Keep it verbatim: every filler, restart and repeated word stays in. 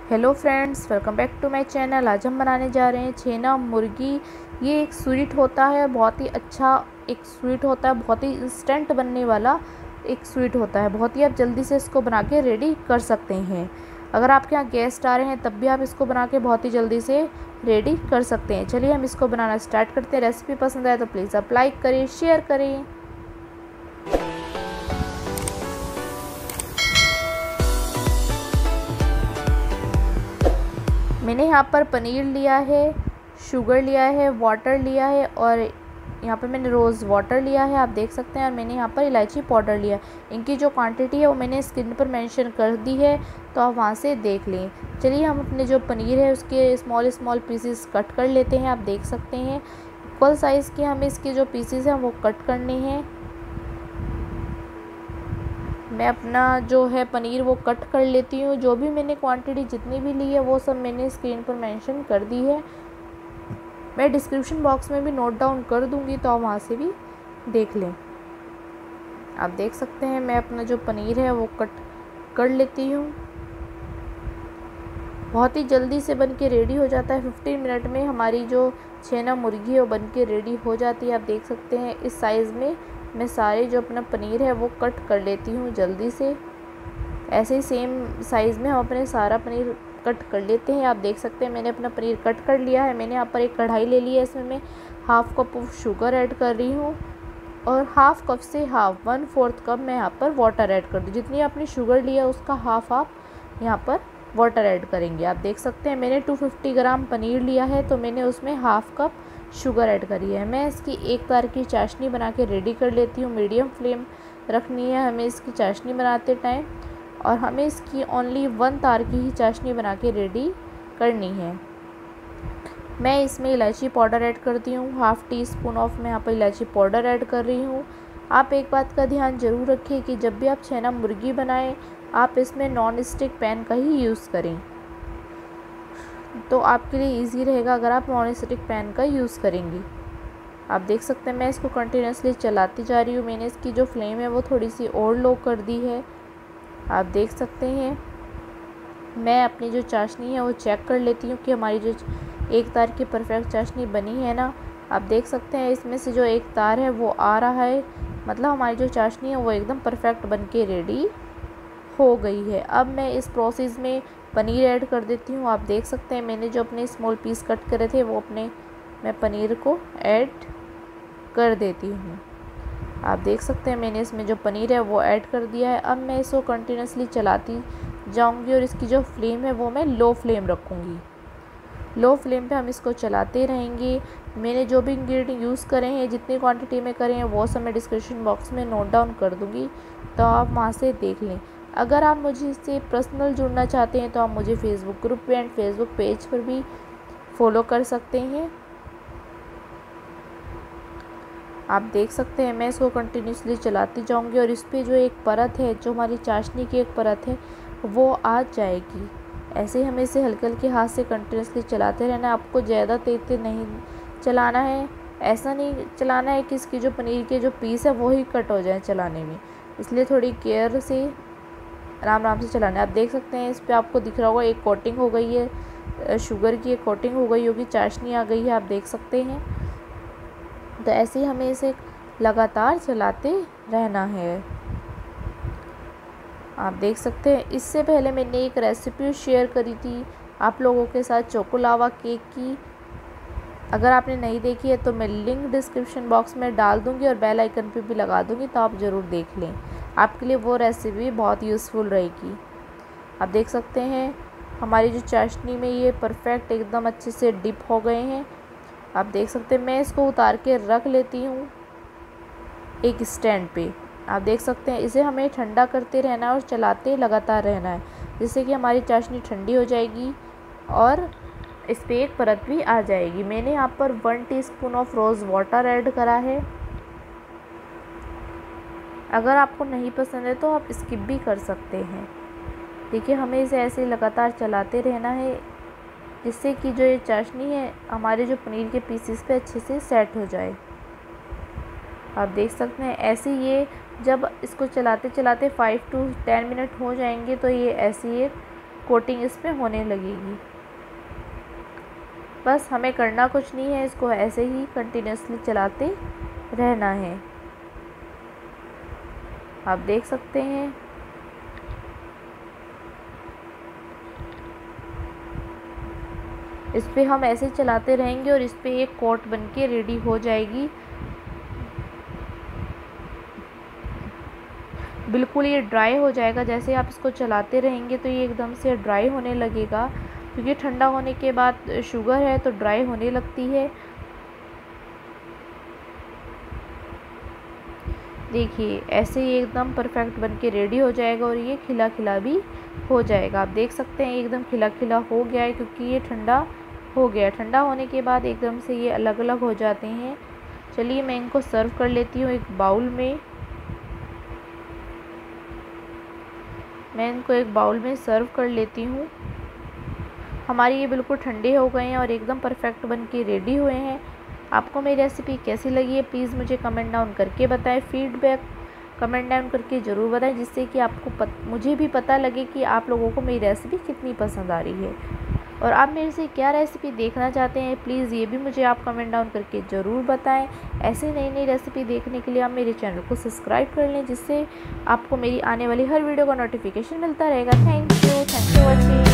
Hello friends, welcome back to my channel. आज हम बनाने जा रहे हैं छेना मुर्गी। ये एक स्वीट होता है, बहुत ही अच्छा एक स्वीट होता है, बहुत ही इंस्टेंट बनने वाला एक स्वीट होता है। बहुत ही आप जल्दी से इसको बना के रेडी कर सकते हैं। अगर आपके यहाँ गेस्ट आ रहे हैं तब भी आप इसको बना के बहुत ही जल्दी से रेडी कर सकते हैं। चलिए हम इसको बनाना स्टार्ट करते हैं। रेसिपी पसंद आए तो प्लीज़ आप लाइक करें, शेयर करें। मैंने यहाँ पर पनीर लिया है, शुगर लिया है, वाटर लिया है और यहाँ पर मैंने रोज़ वाटर लिया है, आप देख सकते हैं। और मैंने यहाँ पर इलायची पाउडर लिया। इनकी जो क्वांटिटी है वो मैंने स्क्रीन पर मेंशन कर दी है, तो आप वहाँ से देख लें। चलिए हम अपने जो पनीर है उसके स्मॉल स्मॉल पीसेस कट कर लेते हैं। आप देख सकते हैं इक्वल साइज़ के हमें इसके जो पीसेस हैं वो कट करने हैं। मैं अपना जो है पनीर वो कट कर लेती हूँ। जो भी मैंने क्वांटिटी जितनी भी ली है वो सब मैंने स्क्रीन पर मेंशन कर दी है। मैं डिस्क्रिप्शन बॉक्स में भी नोट डाउन कर दूँगी, तो आप वहाँ से भी देख लें। आप देख सकते हैं मैं अपना जो पनीर है वो कट कर लेती हूँ। बहुत ही जल्दी से बन के रेडी हो जाता है। फिफ्टीन मिनट में हमारी जो छेना मुर्गी है वो बन के रेडी हो जाती है। आप देख सकते हैं इस साइज़ में मैं सारे जो अपना पनीर है वो कट कर लेती हूँ जल्दी से। ऐसे ही सेम साइज़ में हम अपने सारा पनीर कट कर लेते हैं। आप देख सकते हैं मैंने अपना पनीर कट कर लिया है। मैंने यहाँ पर एक कढ़ाई ले ली है, इसमें मैं half cup of sugar add कर रही हूँ और हाफ़ कप से हाफ़ वन फोर्थ कप मैं यहाँ पर वाटर ऐड कर दूँ। जितनी आपने शुगर लिया उसका हाफ़ आप यहाँ पर वाटर ऐड करेंगे। आप देख सकते हैं मैंने टू फिफ्टी ग्राम पनीर लिया है, तो मैंने उसमें हाफ़ कप शुगर ऐड करी है। मैं इसकी एक तार की चाशनी बना के रेडी कर लेती हूँ। मीडियम फ्लेम रखनी है हमें इसकी चाशनी बनाते टाइम, और हमें इसकी ओनली वन तार की ही चाशनी बना के रेडी करनी है। मैं इसमें इलायची पाउडर ऐड करती हूँ। हाफ़ टी स्पून ऑफ मैं यहाँ पर इलायची पाउडर ऐड कर रही हूँ। आप एक बात का ध्यान ज़रूर रखिए कि जब भी आप छेना मुर्गी बनाएं आप इसमें नॉन स्टिक पैन का ही यूज़ करें, तो आपके लिए इजी रहेगा अगर आप नॉन स्टिक पैन का यूज़ करेंगी। आप देख सकते हैं मैं इसको कंटिन्यूसली चलाती जा रही हूँ। मैंने इसकी जो फ्लेम है वो थोड़ी सी और लो कर दी है। आप देख सकते हैं मैं अपनी जो चाशनी है वो चेक कर लेती हूँ कि हमारी जो एक तार की परफेक्ट चाशनी बनी है ना। आप देख सकते हैं इसमें से जो एक तार है वो आ रहा है, मतलब हमारी जो चाशनी है वो एकदम परफेक्ट बन के रेडी हो गई है। अब मैं इस प्रोसेस में पनीर ऐड कर देती हूँ। आप देख सकते हैं मैंने जो अपने स्मॉल पीस कट करे थे वो अपने मैं पनीर को ऐड कर देती हूँ। आप देख सकते हैं मैंने इसमें जो पनीर है वो ऐड कर दिया है। अब मैं इसको कंटिन्यूसली चलाती जाऊँगी और इसकी जो फ्लेम है वो मैं लो फ्लेम रखूँगी। लो फ्लेम पे हम इसको चलाते रहेंगे। मैंने जो भी इंग्रेडिएंट यूज़ करे हैं, जितनी क्वांटिटी में करे हैं, वो सब मैं डिस्क्रिप्शन बॉक्स में नोट डाउन कर दूँगी, तो आप वहाँ से देख लें। अगर आप मुझे इससे पर्सनल जुड़ना चाहते हैं तो आप मुझे फेसबुक ग्रुप पे एंड फेसबुक पेज पर भी फॉलो कर सकते हैं। आप देख सकते हैं मैं इसको कंटिन्यूसली चलाती जाऊंगी और इस पर जो एक परत है, जो हमारी चाशनी की एक परत है, वो आ जाएगी। ऐसे ही हमें इसे हल्के हल्के हाथ से कंटिन्यूसली चलाते रहना है। आपको ज़्यादा तेज तेज नहीं चलाना है। ऐसा नहीं चलाना है कि इसकी जो पनीर के जो पीस है वो ही कट हो जाए चलाने में, इसलिए थोड़ी केयर से आराम आराम से चलाना है। आप देख सकते हैं इस पर आपको दिख रहा होगा एक कोटिंग हो गई है, शुगर की एक कोटिंग हो गई होगी, चाशनी आ गई है, आप देख सकते हैं। तो ऐसे ही हमें इसे लगातार चलाते रहना है। आप देख सकते हैं इससे पहले मैंने एक रेसिपी शेयर करी थी आप लोगों के साथ चोको लावा केक की। अगर आपने नहीं देखी है तो मैं लिंक डिस्क्रिप्शन बॉक्स में डाल दूंगी और बेल आइकन पे भी लगा दूंगी, तो आप ज़रूर देख लें। आपके लिए वो रेसिपी बहुत यूज़फुल रहेगी। आप देख सकते हैं हमारी जो चाशनी में ये परफेक्ट एकदम अच्छे से डिप हो गए हैं। आप देख सकते हैं मैं इसको उतार के रख लेती हूँ एक स्टैंड पे। आप देख सकते हैं इसे हमें ठंडा करते रहना है और चलाते लगातार रहना है, जिससे कि हमारी चाशनी ठंडी हो जाएगी और इस पर एक परत भी आ जाएगी। मैंने यहाँ पर one teaspoon of rose water add करा है। अगर आपको नहीं पसंद है तो आप स्किप भी कर सकते हैं। देखिए हमें इसे ऐसे लगातार चलाते रहना है, जिससे कि जो ये चाशनी है हमारे जो पनीर के पीसेस पे अच्छे से सेट हो जाए। आप देख सकते हैं ऐसे ये जब इसको चलाते चलाते फाइव टू टेन मिनट हो जाएंगे तो ये ऐसी एक कोटिंग इस पे होने लगेगी। बस हमें करना कुछ नहीं है, इसको ऐसे ही कंटिन्यूसली चलाते रहना है। आप देख सकते हैं इस पे हम ऐसे चलाते रहेंगे और इस पे एक कोट बनके रेडी हो जाएगी। बिल्कुल ये ड्राई हो जाएगा। जैसे आप इसको चलाते रहेंगे तो ये एकदम से ड्राई होने लगेगा, क्योंकि ठंडा होने के बाद शुगर है तो ड्राई होने लगती है। देखिए ऐसे ही एकदम परफेक्ट बनके रेडी हो जाएगा और ये खिला खिला भी हो जाएगा। आप देख सकते हैं एकदम खिला खिला हो गया है, क्योंकि ये ठंडा हो गया। ठंडा होने के बाद एकदम से ये अलग अलग हो जाते हैं। चलिए मैं इनको सर्व कर लेती हूँ एक बाउल में। मैं इनको एक बाउल में सर्व कर लेती हूँ। हमारे ये बिल्कुल ठंडे हो गए हैं और एकदम परफेक्ट बन के रेडी हुए हैं। आपको मेरी रेसिपी कैसी लगी है प्लीज़ मुझे कमेंट डाउन करके बताएं। फीडबैक कमेंट डाउन करके ज़रूर बताएं, जिससे कि आपको पत, मुझे भी पता लगे कि आप लोगों को मेरी रेसिपी कितनी पसंद आ रही है और आप मेरे से क्या रेसिपी देखना चाहते हैं। प्लीज़ ये भी मुझे आप कमेंट डाउन करके ज़रूर बताएं। ऐसे नई नई रेसिपी देखने के लिए आप मेरे चैनल को सब्सक्राइब कर लें, जिससे आपको मेरी आने वाली हर वीडियो का नोटिफिकेशन मिलता रहेगा। Thank you thank you watching.